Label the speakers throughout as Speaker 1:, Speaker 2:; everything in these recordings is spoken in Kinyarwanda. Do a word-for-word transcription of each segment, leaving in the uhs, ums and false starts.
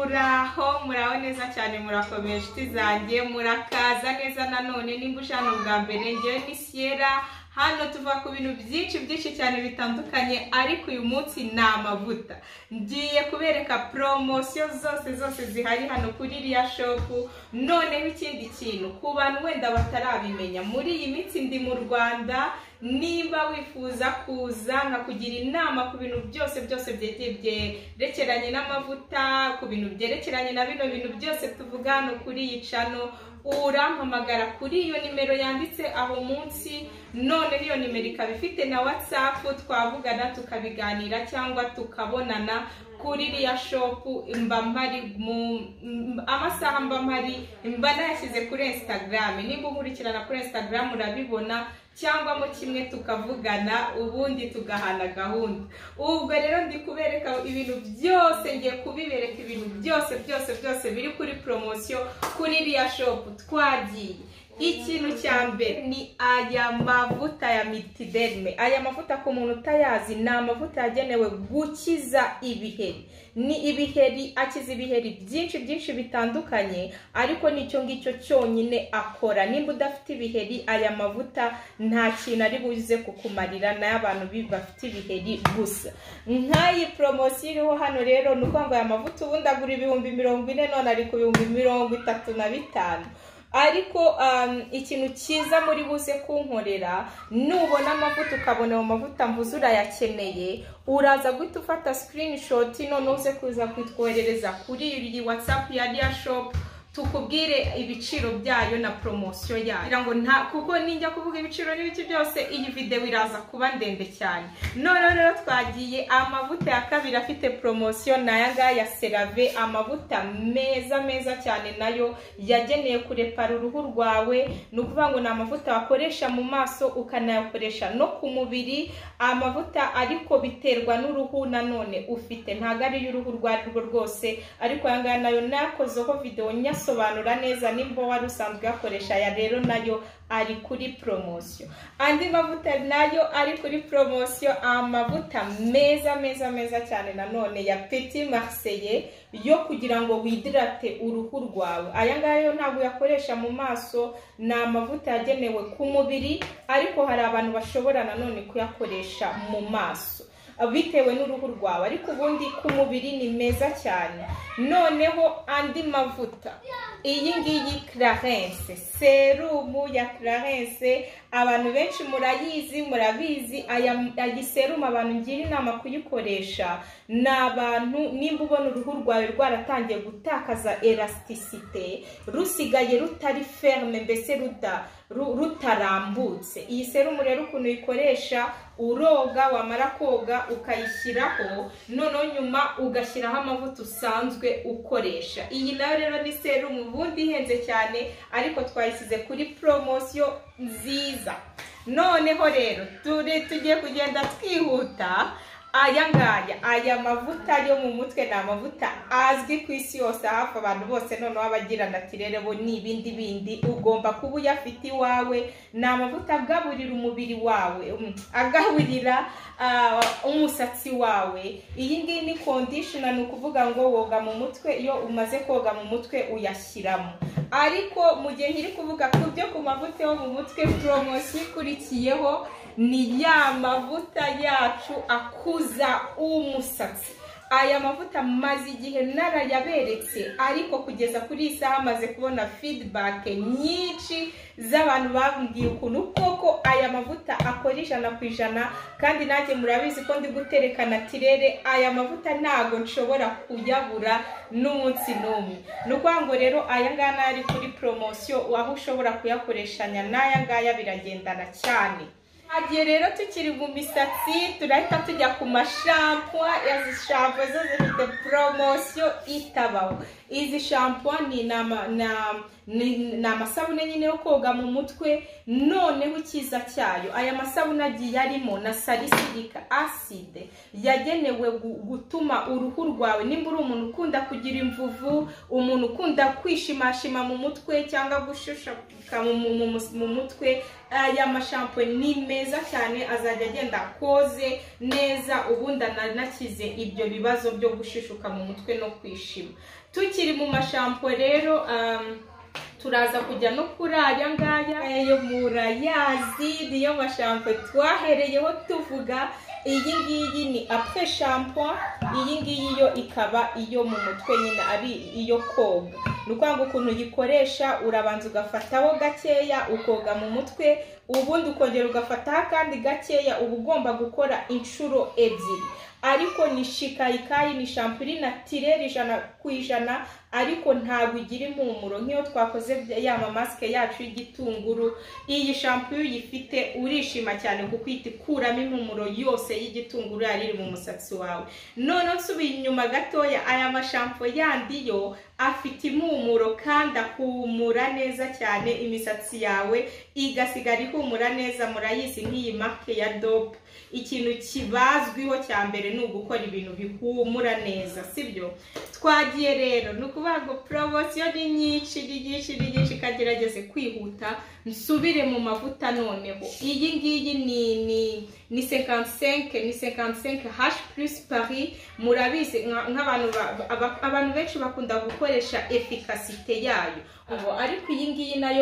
Speaker 1: muraho muraho neza cyane murakomeye inshuti zanjye murakaza neza nanone nimba ushana ubwa mbere ngewe ni Sierra hano tuva ku bintu byinshi byinshi cyane bitandukanye ariko uyu munsi ni amavuta ngiye kubereka promotion zose zose zihari hano kuri Ria Shop noneho ikindi kintu ku bantu wenda batarabimenya muri iyi minsi ndi mu Rwanda nimba wifuza kuza nkakugira inama ku bintu byose byose byerekeranye n'amavuta ku bintu byerekeranye na bino bintu byose tuvuga hano kuri iyi channel urampamagara kuri iyo nimero yanditse aho munsi none iyo nimero ikaba ifite na WhatsApp twavugana tukabiganira cyangwa tukabonana kuri Ria Shop mba mpari mu amasaha mba mpari mba nashyize kuri Instagram nimba nkurikirana kuri Instagram urabibona cyangwa mu kimwe tukavugana ubundi tugahana gahunda ubwo rero ndi kubereka ibintu byose ngiye kubibereka ibintu byose byose byose biri kuri promotion kuri Ria Shop twagiye ikintu cya mbere ni aya mavuta ya Mitiderme. Aya mavuta ku muntu utayazi ni amavuta yagenewe gukiza ibiheri, ni ibiheri akiza ibiheri byinshi byinshi bitandukanye ariko nicyo ngicyo cyonyine akora. Nimba udafite ibiheri aya mavuta nta kintu ari buze kukumarira n'abantu bafite ibiheri gusa. Nk'ayi promotion iriho hano rero nuko ngo aya mavuta ubundi agura ibihumbi mirongo ine none ari ku bihumbi mirongo itatu na bitanu. Ariko um, ikintu cyiza muri buze kunkorera nubona amavuta ukabona mu mavuta mvuze urayakeneye uraza guhita ufata screenshot none uze kuza kwitwoherereza kuri iyi WhatsApp ya Ria Shop tukubwire ibiciro byayo na promotion yayo kugira ngo nta kuko ninjya kuvuga ibiciro n'ibiki byose iyi video iraza kuba ndende cyane. None rero twagiye amavuta ya kabiri afite promotion naya ngaya CeraVe, amavuta meza meza cyane nayo yageneye kurepara uruhu rwawe, nukuvuga ngo na amavuta wakoresha mu maso ukanayakoresha no ku mubiri. Amavuta ariko biterwa n'uruhu nanone ufite, ntago ari y'uruhu rwarwo rwose ariko aya ngaya nayo nakozeho video nyaso sobanura neza nimba wari usanzwe yakoresha ya rero nayo ari kuri promotion. Andi mavuta nayo ari kuri promotion, amavuta meza meza meza cyane nanone ya Petit Marseillais yo kugira ngo widrate uruhu rwawe. Aya ngayo ntabwo yakoresha mu maso, na amavuta yagenewe ku mubiri ariko hari abantu bashobora nanone kuyakoresha mu maso bitewe n'uruhu rwawe ariko ubundi ku mubiri ni meza cyane. Noneho andi mavuta iyi ngiyi Clarence, serumu ya Clarence abantu benshi murayizi murabizi. aya aya serumu abantu ngira inama kuyikoresha n'abantu nimba ubona uruhu rwawe rwaratangiye gutakaza elasticité rusigaye rutari ferme mbese ruda rutarambutse. Iyi serumu rero ukuntu uyikoresha uroga, wamara koga ukayishyiraho noneho nyuma ugashyiraho amavuta usanzwe ukoresha. Iyi nayo rero ni serumu ubundi ihenze cyane ariko twayisize kuri promotion nziza. Noneho rero turi tugiye kugenda twihuta. Aya ngaya aya mavuta yo mu mutwe ni amavuta azwi ku isi yose hafi abantu bose noneho abagira natirere bo ni ibindi bindi ugomba kuba uyafite iwawe. Ni amavuta agaburira umubiri wawe, agaburira uh, umusatsi wawe. Iyi ngiyi ni conditioner, ni ukuvuga ngo woga mu mutwe, iyo umaze koga mu mutwe uyashyiramo. Ariko mu gihe nkiri kuvuga ku byo ku mavuta yo mu mutwe promotion ikurikiyeho ni ya mavuta yacu akuza umusatsi. Aya mavuta maze igihe narayaberetse ariko kugeza kuri isaha amaze kubona feedback nyinshi z'abantu bambwiye ukuntu koko aya mavuta akora ijana ku ijana kandi nanjye murabizi ko ndi gutereka natirere. Aya mavuta ntago nshobora kuyabura n'umunsi n'umwe. Nuko ngo rero aya ngana ari kuri promotion aho ushobora kuyakoreshanya n'aya ngaya biragendana cyane. Hagiye rero tukiri mu misatsi turahita tujya ku mashampoo. Izi shampoo zo zifite promotion itabaho. Izi shampoo ni nama na ni amasabune nyine yo koga mu mutwe. Noneho ikiza cyayo aya masabune agiye arimo na salicylic acid yagenewe gutuma uruhu rwawe, nimba uri umuntu ukunda kugira imvuvu, umuntu ukunda kwishimashima mu mutwe cyangwa gushusha mu mutwe, aya mashampo ni meza cyane azajya agenda koze neza ubundi ananakize ibyo bibazo byo gushishuka mu mutwe no kwishima. Tukiri mu mashampo rero um, turaza kujya no kuri aya ngaya yo murayazi niyo mashampo twahereyeho tuvuga. Iyi ngiyi ni après shampoing, iyi ngiyi yo ikaba iyo mu mutwe nyine ari iyo koga. Nukwanga ukuntu yikoresha, urabanza ugafataho gakeya ukoga mu mutwe, ubundi ukongera ugafataho kandi gakeya, uba ugomba gukora inshuro ebyiri. Ariko ni shikayikayi, ni shampoo iri naturel ijana ku ijana, ariko ntabwo igira impumuro nk'iyo twakoze ya maske yacu y'igitunguru. Iyi shampoo uyifite urishima cyane kuko ikuramo impumuro yose y'igitunguru yari iri mu musatsi wawe. None nsubiye inyuma gatoya, aya mashampo yandi yo afite impumuro kandi ahumura neza cyane, imisatsi yawe igasigara ihumura neza. Murayizi nk'iyi marque ya Dope, ikintu kibazwiho cya mbere ni ugukora ibintu bihumura neza, sibyo? Twagiye rero nukuvuga ngo promotion ni nyinshi ni nyinshi ni nyinshi, kagerageze kwihuta nsubire mu mavuta noneho. Iyi ngiyi ni ni ni cinquante-cinq ni cinquante-cinq H plus Paris. Murabizi nk'abantu abantu benshi bakunda gukoresha efficacité yayo, ariko iyi ngiyi nayo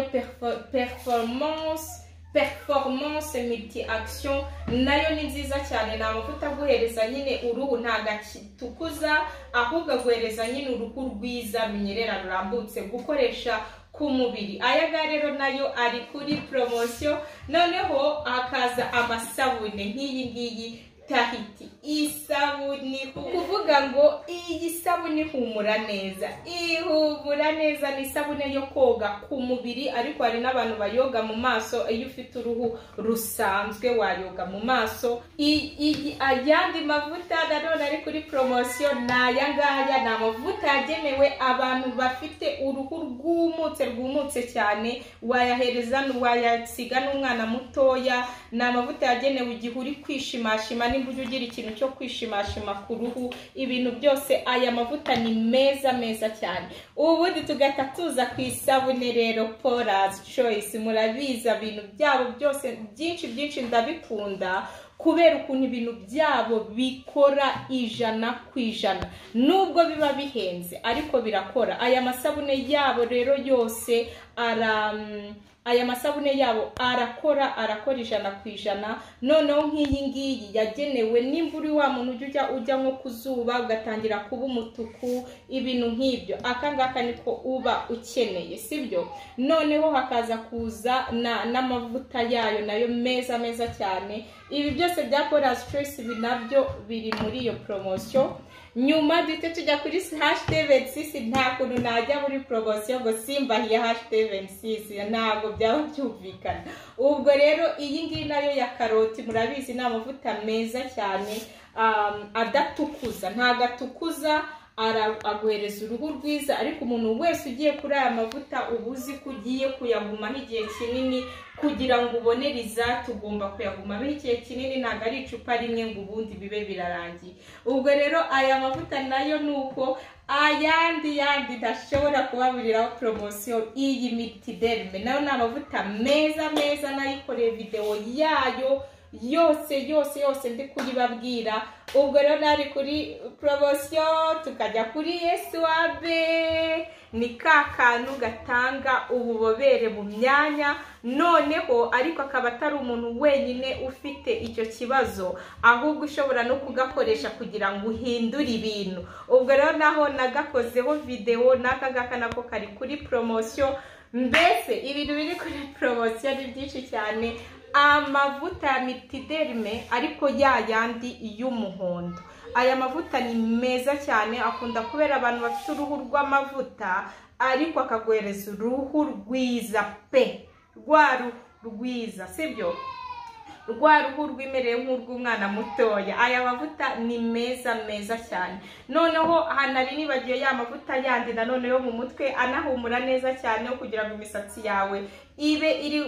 Speaker 1: performance performance multi action nayo ni nziza cyane. Na amavuta guhereza nyine uruhu ntagatukuza, ahubwo guhereza nyine uruhu rwiza runyerera rurambutse gukoresha ku mubiri. Aya ga rero nayo ari kuri promotion. Noneho hakaza amasabune nk'iyi ngiyi Tahiti. Isabuni kuvuga ngo iyi sabuni humura neza, ihumura neza. Ni sabune yo koga ku mubiri, ariko hari n'abantu bayoga mu maso. Iyo ufite uruhu rusanzwe wayoga mu maso. Iyi ayandi mavuta nanone ari kuri promotion naya ngaya, ni amavuta yagenewe abantu bafite uruhu rwumutse rwumutse cyane. Wayahereza wayasiga n'umwana mutoya. Ni amavuta yagenewe igihe uri kwishimashima, nimba ugira ikintu cyo kwishimashima ku ruhu. Ibintu byose aya mavuta ni meza meza cyane. Ubundi tugata tuza ku isabune rero Paula's Choice. Murabiza ibintu byabo byose byinshi byinshi ndabikunda kubera ukuntu ibintu byabo bikora ijana ku ijana, nubwo biba bihenze ariko birakora. Aya masabune yabo rero yose ara aya masabune yabo arakora arakora ijana ku ijana. Noneho nk'iyi ngiyi yagenewe nimba uri wa muntu ujya ujya nko kuzuba ugatangira kuba umutuku, ibintu nk'ibyo, aka ngaka niko uba ukeneye, sibyo? Noneho hakaza kuza n'amavuta yayo nayo meza meza cyane. Ibi byose bya Paula's Choice binabyo biri muri iyo promotion. Nyuma dute tujya kuri hashtag vingt-six, nta kuntu najya muri promotion ngo simbahiye hashtag vingt-six, ntabwo byaba byumvikana. Ubwo rero iyi ngiyi nayo ya karoti, murabizi ni amavuta meza cyane, um, adatukuza, ntago atukuza, aguhereza uruhu rwiza. Ariko umuntu wese ugiye kuri aya mavuta ubuzi kugiye kuyagumaho igihe kinini kugira ngo ubone result, ugomba kuyagumaho igihe kinini, ntago ari icupa rimwe ngo ubundi bibe birarangiye. Ubwo rero aya mavuta nayo nuko ayandi yandi ndashobora kubaburiraho promotion. Iyi Mitiderme nayo ni amavuta meza meza, nayikoreye video yayo yose yose yose ndi kuri babwira. Ubwo rero nari kuri promotion, tukajya kuri Eswabe, ni kakantu gatanga ububobere mu myanya. Noneho ariko akaba atari umuntu wenyine ufite icyo kibazo, ahubwo ushobora no kugakoresha kugira ngo uhindure ibintu. Ubwo rero naho nagakozeho video, naka ngaka nako kari kuri promotion. Mbese ibintu biri kuri promotion ni byinshi cyane. Amavuta ya Mitiderme ariko ya yandi y'umuhondo. Aya mavuta ni meza cyane, akunda kubera abantu bafite uruhu rw'amavuta ariko akaguhereza uruhu rwiza pe, rwa ruhu rwiza, sibyo? Rwa ruhu rwimereye nk'urw'umwana mutoya. Aya mavuta ni meza meza cyane. Noneho hanari nibagiye ya mavuta yandi nanone yo mu mutwe, anahumura neza cyane kugira ngo imisatsi yawe ibe iri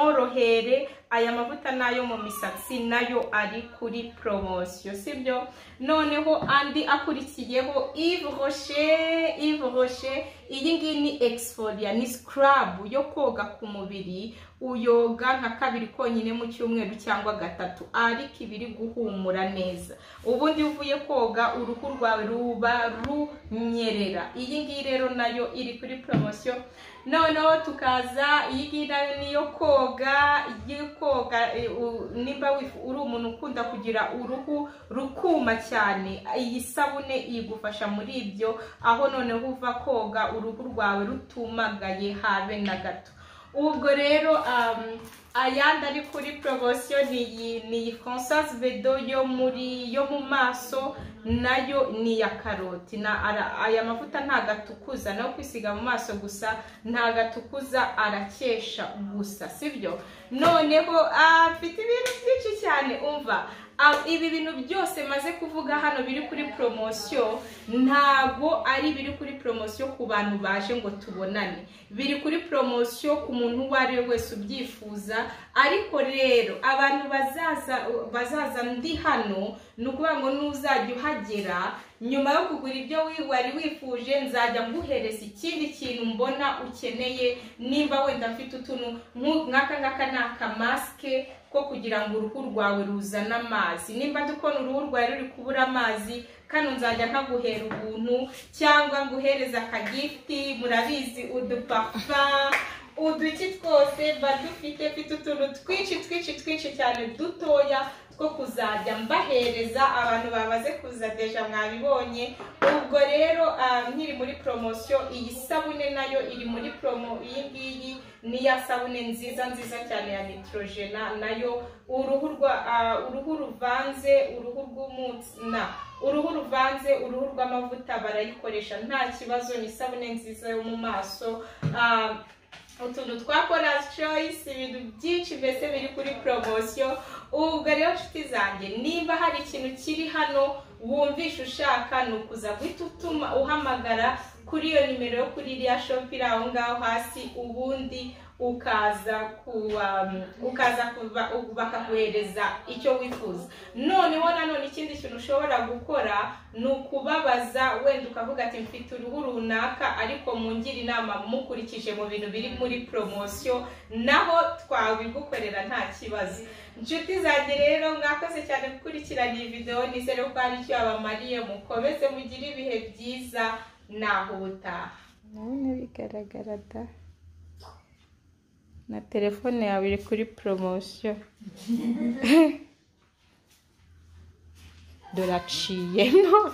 Speaker 1: inorohere. Aya mavuta nayo mu misatsi nayo ari kuri promotion, sibyo? noneho andi akurikiyeho Yves Rocher. Yves Rocher iyi ngiyi ni exfolia, ni scrub yo koga ku mubiri, uyoga nka kabiri konyine mu cyumweru cyangwa gatatu, ariko ibiri guhumura neza. Ubundi uvuye koga uruhu rwawe ruba runyerera. Iyi ngiyi rero nayo iri kuri promotion. Noneho tukaza iyi ngiyi nayo niyo koga, iyo koga nimba uri umuntu ukunda kugira uruhu rukuma cyane, iyi sabune igufasha muri ibyo, aho noneho uva koga uruhu rwawe rutumagaye habe na gato. Ubwo rero um, ayandi ari kuri promotion ni ni Françoise Bedo yo muri yo mu maso, nayo ni ya karoti. Na ara, aya mavuta nta gatukuza, no kwisiga mu maso gusa, nta gatukuza, arakesha gusa, sibyo? Noneho afite ibintu byinshi cyane. Umva, ibi bintu byose maze kuvuga hano biri kuri promotion, ntago ari biri kuri promotion ku bantu baje ngo tubonane, biri kuri promotion ku muntu uwo ari we wese ubyifuza. Ariko rero abantu bazaza bazaza ndi hano, nukuvuga ngo nuzajya uhagera nyuma yo kugura ibyo wari wifuje, nzajya nguhereza ikindi kintu mbona ukeneye. Nimba wenda mfite utuntu nk'aka ngaka ni akamaske ko kugira ngo uruhu rwawe ruzane amazi, nimba dukona uruhu rwawe ruri kubura amazi, kano nzajya nkaguhera ubuntu, cyangwa nguhereza akagifti. Murabizi uduparfum uduki twose badufite, mfite utuntu twinshi twinshi twinshi cyane dutoya two kuzajya mbahereza abantu bamaze kuza deja mwabibonye. Ubwo rero nkiri muri promotion, iyi sabune nayo iri muri promo. Iyi ngiyi ni ya sabune nziza nziza cyane ya Neutrogena, nayo uruhu rwa uh, uruhu ruvanze, uruhu rw'umutsina, uruhu ruvanze, uruhu rw'amavuta barayikoresha nta kibazo. Ni sabune nziza yo mu maso. uh, utuntu twa Paula's Choice, ibintu byinshi mbese biri kuri promotion. Ubwo rero nshuti zanjye, nimba hari ikintu kiri hano wumvisha ushaka, nukuza guhita utuma uhamagara kuri iyo nimero yo kuri iriya shop iri aho ngaho hasi, ubundi ukaza kuba ukaza kuba bakakuhereza icyo wifuza. Noneho nanone ikindi kintu ushobora gukora ni ukubabaza, wenda ukavuga ati mfite uruhu runaka ariko mungira inama mukurikije mu bintu biri muri promotion, naho twabigukorera nta kibazo. Nshuti zanjye rero, mwakoze cyane gukurikirana iyi video, nizere ko ari icyo abamariye. Mukomeze mugire ibihe byiza, naho ubutaha. None bigaragara da na telefone yawe iri kuri promotion. Doraciyemo.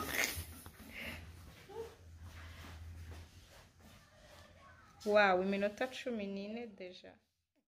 Speaker 1: Wow, iminota cumi n'ine deja.